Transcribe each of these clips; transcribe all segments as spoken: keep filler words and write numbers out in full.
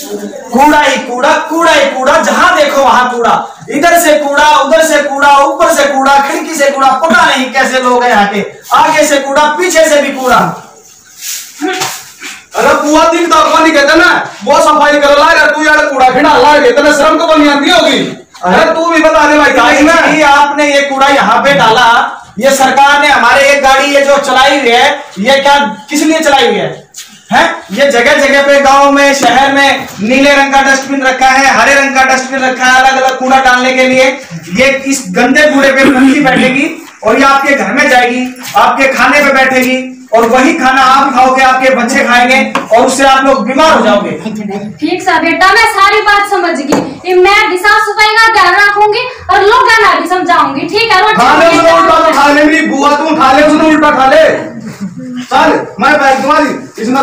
कूड़ा ही कूड़ा, कूड़ा ही कूड़ा, जहां देखो वहां कूड़ा, इधर से कूड़ा, उधर से कूड़ा, ऊपर से कूड़ा, खिड़की से कूड़ा, पता नहीं कैसे लोग हैं यहाँ के, आगे से कूड़ा, पीछे से भी कूड़ा। अरे बुआ दिन तो नहीं कहते ना, वो सफाई कर लाएगा, तू यार कूड़ा खिड़ा लाएगा, इतने शर्म को बनी आती होगी। अरे तू भी बता दे भाई, भाई आपने ये कूड़ा यहाँ पे डाला, ये सरकार ने हमारे एक गाड़ी ये जो चलाई हुई है, ये क्या किस लिए चलाई हुई है? है ये जगह जगह पे गांव में, शहर में नीले रंग का डस्टबिन रखा है, हरे रंग का डस्टबिन रखा है, अलग अलग कूड़ा डालने के लिए। ये इस गंदे कूड़े पे पंछी बैठेगी और ये आपके घर में जाएगी, आपके खाने पे बैठेगी और वही खाना आप खाओगे, आपके बच्चे खाएंगे और उससे आप लोग बीमार हो जाओगे। ठीक सा बेटा, मैं सारी बात समझ गई, मैं भी साफ सफाई का ध्यान रखूंगी और लोग गाना भी समझाऊंगी। ठीक है, खाने उसने उल्टा तो खा ले, मेरी बुआ तू उठा ले, उसने उल्टा खा ले। चल मैं बैठ तुम्हारी इसमें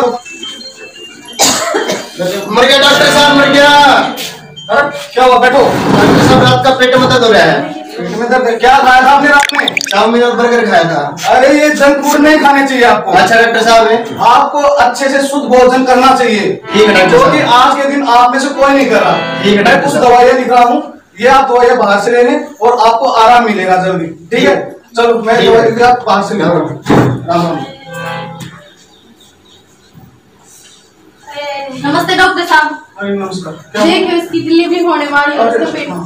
मर गया डॉक्टर साहब, मर गया। अरे क्या हुआ? बैठो। डॉक्टर साहब रात का पेट में दर्द हो रहा है। पेट में दर्द? क्या खाया था आपने रात में? चाउमीन और बर्गर खाया था। अरे ये जंक फूड नहीं खाने चाहिए आपको। अच्छा डॉक्टर साहब, आपको अच्छे से शुद्ध भोजन करना चाहिए, ठीक है डॉक्टर क्योंकि आज के दिन आप में से कोई नहीं कर रहा। ठीक है, मैं कुछ दवाइयाँ लिख रहा हूँ, ये आप दवाइयाँ बाहर से ले लें और आपको आराम मिलेगा जल्दी। ठीक है, चलो मैं दवाई लिख आप बाहर से ले रहा हूँ। राम राम। नमस्ते डॉक्टर साहब। अरे नमस्कार। देखिए इसकी डिलीवरी होने वाली है, उसका पेट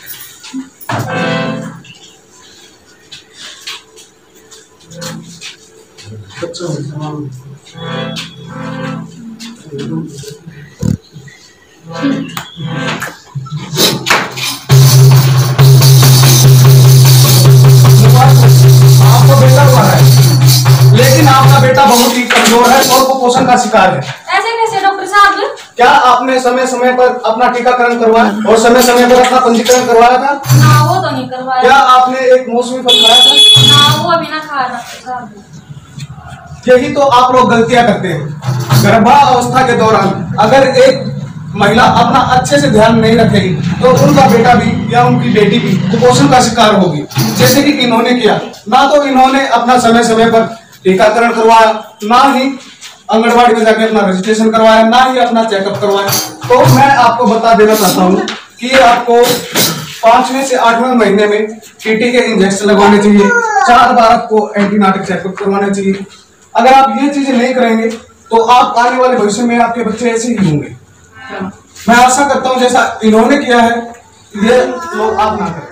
आपको बेटा हुआ है, लेकिन आपका बेटा बहुत ही कमजोर है और कुपोषण का शिकार है। ऐसे कैसे डॉक्टर साहब? क्या आपने समय समय पर अपना टीकाकरण करवाया और समय समय पर अपना पंजीकरण करवाया था? ना वो तो नहीं करवाया। क्या आपने एक मौसमी फल खाया था? ना वो अभी ना खाया डॉक्टर साहब। यही तो आप लोग गलतियां करते हैं। गर्भावस्था के दौरान अगर एक महिला अपना अच्छे से ध्यान नहीं रखेगी तो उनका बेटा भी या उनकी बेटी भी कुपोषण का शिकार होगी, जैसे कि इन्होंने किया। ना तो इन्होंने अपना समय समय पर टीकाकरण करवाया, ना ही आंगनबाड़ी में जाके अपना रजिस्ट्रेशन करवाया, ना ही अपना चेकअप करवाया। तो मैं आपको बता देना चाहता हूँ कि आपको पांचवें से आठवें महीने में टीटी के इंजेक्शन लगवाने चाहिए, चार बार आपको एंटीनाटिक चेकअप करवाना चाहिए। अगर आप ये चीजें नहीं करेंगे तो आप आने वाले भविष्य में आपके बच्चे ऐसे ही होंगे। मैं आशा करता हूँ जैसा इन्होंने किया है ये लोग आप ना करें।